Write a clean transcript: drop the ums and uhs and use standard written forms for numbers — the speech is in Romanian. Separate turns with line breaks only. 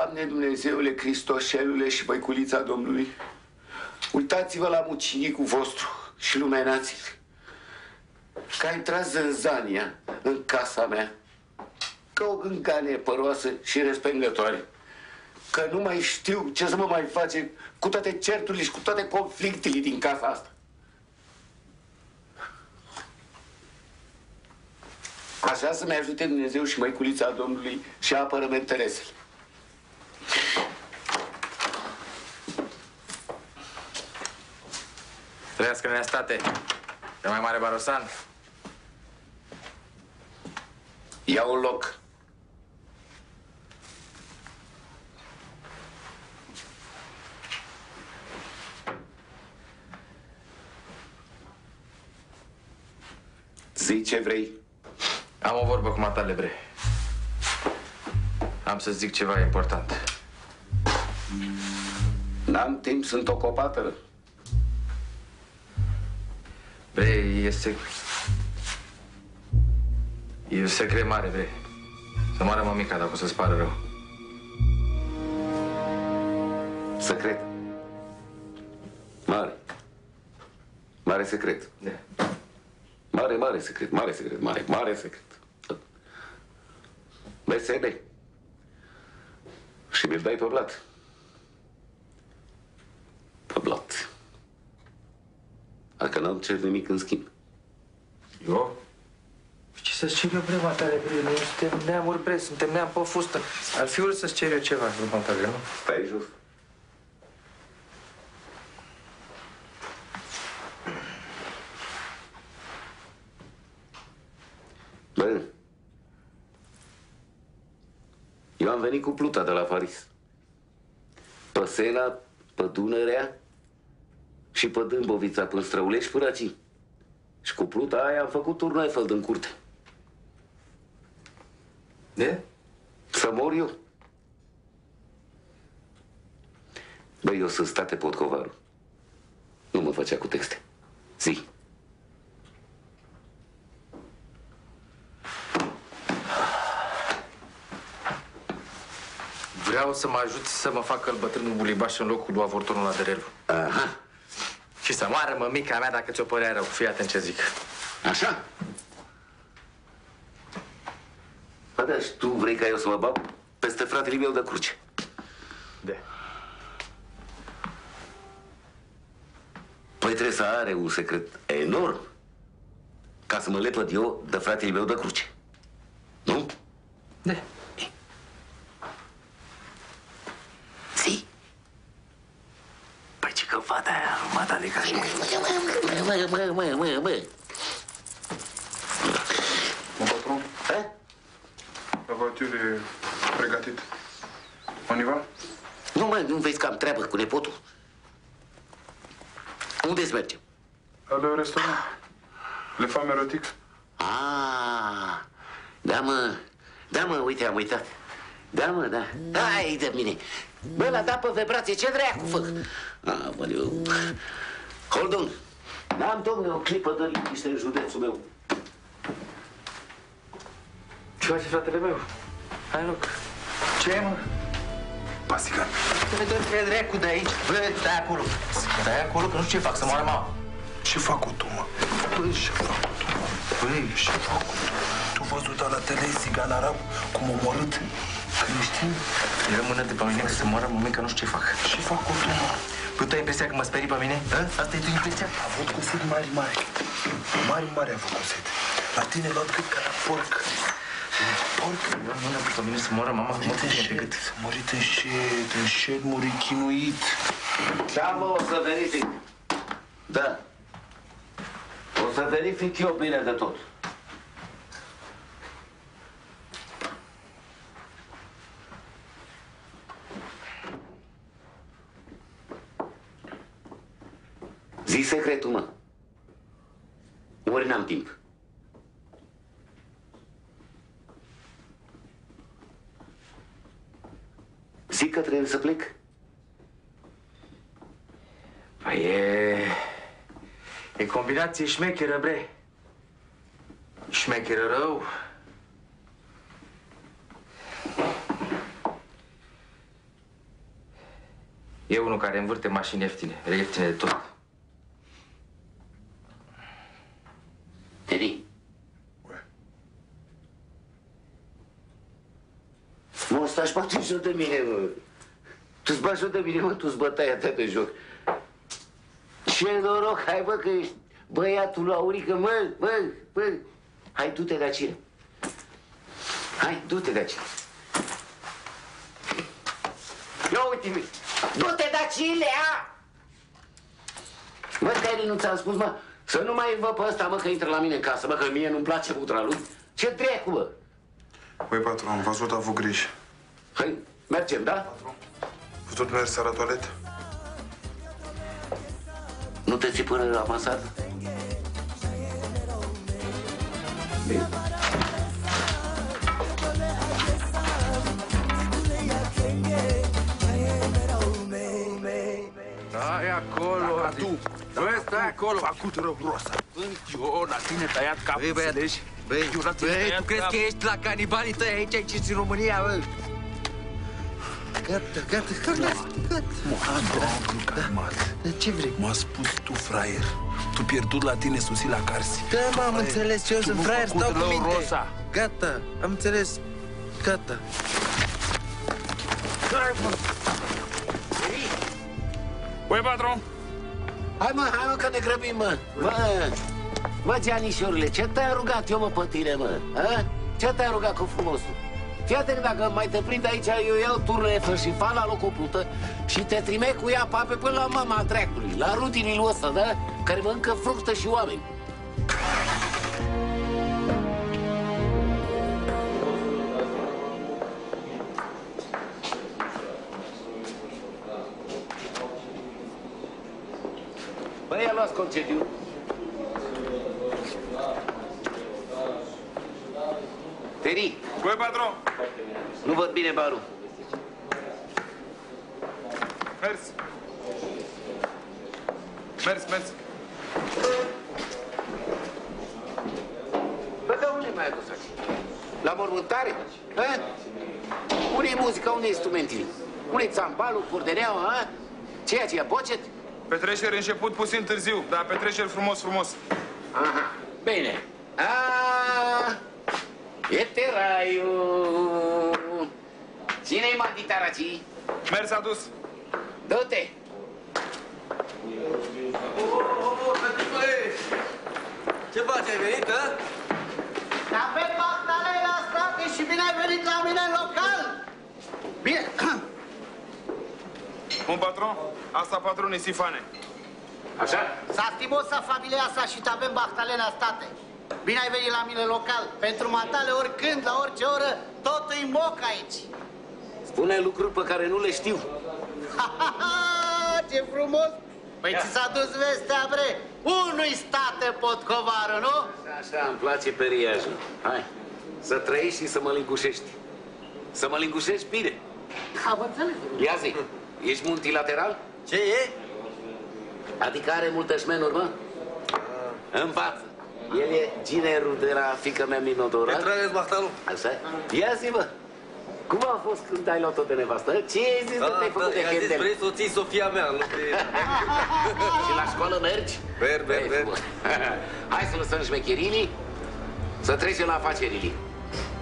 Doamne Dumnezeule, Hristoșelule și Măiculița Domnului, uitați-vă la mucinicul vostru și lumenați-l, că a intrat zânzania în casa mea ca o gânganie păroasă și respingătoare, că nu mai știu ce să mă mai face cu toate certurile și cu toate conflictele din casa asta. Așa să ne ajute Dumnezeu și Măiculița Domnului și apără-mă interesele.
Trăiască neastate, cel mai mare barosan.
Ia un loc. Zi ce vrei.
Am o vorbă cu matale, bre. Am să zic ceva important.
N-am timp, sunt ocupată.
Bre, e un secret mare, bre. Să moară mămica dacă o să-ți pară rău.
Secret. Mare. Mare secret.
Da.
Mare secret, mare secret. Vesele. Și mi-l dai pe blat. Pe blat. Dacă n-am cer nimic în schimb.
Eu? Ce să-ți cer eu, bre, matale, bre? Noi suntem neamuri, bre, suntem neam pe fustă. Ar fi urât să-ți cer eu ceva, bre, matale, nu?
Stai jos. Bă, eu am venit cu pluta de la Paris. Pe Sena, pe Dunărea și pe Dâmbovița, până Străulești, până aici. Și cu pluta aia am făcut turnul Eiffel din curte.
De?
Să mor eu. Băi, eu sunt state Potcovaru. Nu mă făcea cu texte. Zi.
Vreau să mă ajut să mă fac bătrânul bulibaș în locul lui avortonul la Derelu.
Aha.
Și să moară mămica mea dacă ți-o părea rău. Fii atent ce zic.
Așa? Bă, da, și tu vrei ca eu să mă bag peste fratele meu de cruce?
De.
Păi trebuie să are un secret enorm ca să mă lepăd eu de fratele meu de cruce. Nu?
De.
Zi. Păi ce că fata aia, matale ca...
Mon patron, la voiture e pregătit. On y va?
Nu, mă, nu vezi că am treabă cu nepotul? Unde-ți mergem?
La restaurant. Le femme erotic.
Ah, da, mă, uite, am uitat. Da, mă, da. Hai de mine. Bă, l-a dat pe vibrație, ce dracu fă? Aoleu. Hold on. N-am, domnule, o clipă de liniște în județul meu.
Ce face fratele meu? Hai, loc. Ce e, mă?
Pasican.
Dă-te dracu de aici. Bă, stai acolo. Stai acolo, că nu știu ce fac, să moară mama.
Ce fac cu tu, mă?
Băi,
Ce fac cu tu, mă?
băi,
Ce fac cu tu? Tu văzut la tele Sigan Arab cum a omorât creștin?
rămână de pe mine că să moară mămica, nu știu ce fac.
Ce fac cu tu, mă?
Păi tu ai impresia că mă sperii pe mine? A? Asta e tu impresia?
A avut cusete mari. Mari a avut cusete. La tine luat cât ca la porc. Porc?
Rămână de pe mine să moară mama, mă ține pe gât.
S-a murit înșet, muri chinuit.
Da, mă, o să verific. Da. O să verific eu bine de tot. Zi secretul, mă. Ori n-am timp. Zic că trebuie să plec.
Păi e combinație șmecheră, bre. Șmecheră rău. E unul care învârte mașini ieftine, ieftine de tot.
Teri. Mă, stai și bate jos de mine, mă. Tu-ți bagi jos de mine, mă, tu-ți bătai atât de joc. Ce noroc, hai, bă, că ești băiatul Aurică, mă. Hai, du-te de aici. Hai, du-te de aici. Ia uite-mi. Du-te de aici, Lea! Mă, Teri, nu ți-am spus, mă, să nu mai văd pe ăsta, mă, că intră la mine în casă, mă, că mie nu-mi place putra lui. Ce dracu, mă?
Băi, patron, am văzut, a avut grijă.
Hai, mergem, da?
Patron, putut mergi seara la toaletă?
Nu te ții până la masă? Bine.
Stai acolo, tu! Băi, stai acolo! Facut rău rosa! Eu, la tine tăiat capul, înțelegi?
Băi, tu crezi că ești la canibalii tăi aici, aici în România, bă? Gata.
Nu calmat.
Ce vrei?
M-a spus tu, fraier. Tu pierdut la tine sosi la Carsi.
Da, am înțeles, eu sunt fraier, stau cu minte.
Rosa.
Gata, am înțeles. Gata.
Băi, patron!
Hai, mă, că ne grăbim, mă. Mă, Gianișorule, ce te-am rugat eu, mă, pe tine, mă? A? Ce te-am rugat cu frumosul? Fii atent, dacă mai te prind aici, eu iau turnefă și fac la loc o plută și te trimec cu ea pape până la mama dracului, la rutinilul ăsta, da? Care mănâncă fructă și oameni. Băi, ia luați concediu. Teri.
Băi, patron!
Nu văd bine barul.
Mers.
Bă, de unde mai adus aici? La mormântare? Unde-i muzica, unde-i instrumentele? Unde-i țambalul, curdeneaua, a? Ce e bocet?
Petreceri început puțin târziu, dar petreceri frumos.
Aha, bine. Este raiul. Cine-i manditaraci?
Mers a dus.
Du-te.
Ce faci, ai venit, hă?
Avem bactale la state și bine ai venit la mine în local! Bine!
Un patron? Asta patronii Sifane.
Așa?
S-a stimosa familia asta și te avem bactale la state. Bine ai venit la mine în local. Pentru matale oricând, la orice oră, tot îi moc aici.
Spune lucruri pe care nu le știu.
Ce frumos! Păi ți s-a dus vestea, bre? Unui state potcovară, nu?
Așa, îmi place periajul. Hai, să trăiești și să mă lingușești. Să mă lingușești bine.
Am înțeles.
Ia zi, ești multilateral?
Ce e?
Adică are multe șmenuri, mă? În față. El e ginerul de la fiica mea Minodora.
Petrares Bahtalu.
Așa? Ia zi, mă. Cum a fost când ai luat-o de nevastă? Ce ai zis că te-ai făcut de
I-a zis,
chendel?
vrei soții Sofia mea, nu te...
Și la școală mergi?
Merg.
Hai să lăsăm șmecherilii, să trecem la afacerile.